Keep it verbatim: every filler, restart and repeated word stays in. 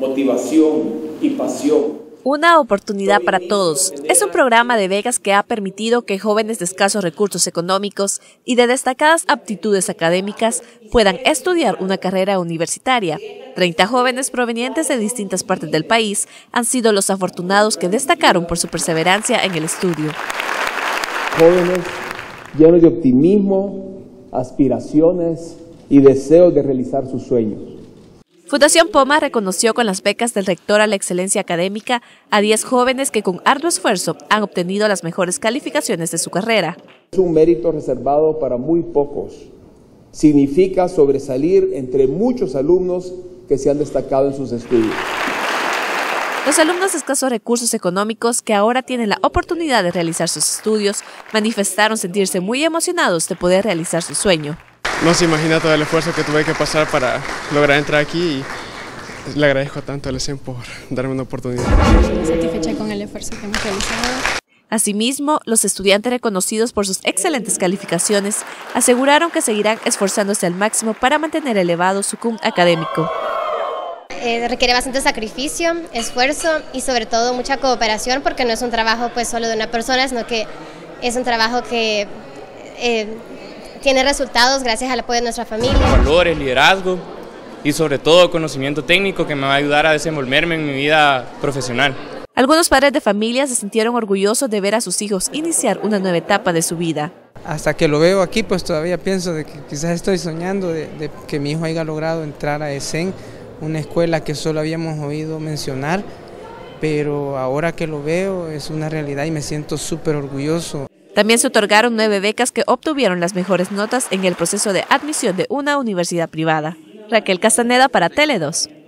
motivación y pasión. Una oportunidad para todos. Es un programa de becas que ha permitido que jóvenes de escasos recursos económicos y de destacadas aptitudes académicas puedan estudiar una carrera universitaria. treinta jóvenes provenientes de distintas partes del país han sido los afortunados que destacaron por su perseverancia en el estudio. Jóvenes llenos de optimismo, aspiraciones y deseos de realizar sus sueños. Fundación Poma reconoció con las becas del rector a la excelencia académica a diez jóvenes que con arduo esfuerzo han obtenido las mejores calificaciones de su carrera. Es un mérito reservado para muy pocos. Significa sobresalir entre muchos alumnos que se han destacado en sus estudios. Los alumnos de escasos recursos económicos que ahora tienen la oportunidad de realizar sus estudios manifestaron sentirse muy emocionados de poder realizar su sueño. No se imagina todo el esfuerzo que tuve que pasar para lograr entrar aquí y le agradezco tanto a la S E M por darme una oportunidad. Estoy satisfecha con el esfuerzo que hemos realizado. Asimismo, los estudiantes reconocidos por sus excelentes calificaciones aseguraron que seguirán esforzándose al máximo para mantener elevado su C U M académico. Eh, requiere bastante sacrificio, esfuerzo y sobre todo mucha cooperación, porque no es un trabajo pues solo de una persona, sino que es un trabajo que eh, tiene resultados gracias al apoyo de nuestra familia. Valores, liderazgo y sobre todo conocimiento técnico que me va a ayudar a desenvolverme en mi vida profesional. Algunos padres de familia se sintieron orgullosos de ver a sus hijos iniciar una nueva etapa de su vida. Hasta que lo veo aquí, pues todavía pienso de que quizás estoy soñando de, de que mi hijo haya logrado entrar a S E M, una escuela que solo habíamos oído mencionar, pero ahora que lo veo es una realidad y me siento súper orgulloso. También se otorgaron nueve becas que obtuvieron las mejores notas en el proceso de admisión de una universidad privada. Raquel Castaneda para Tele dos.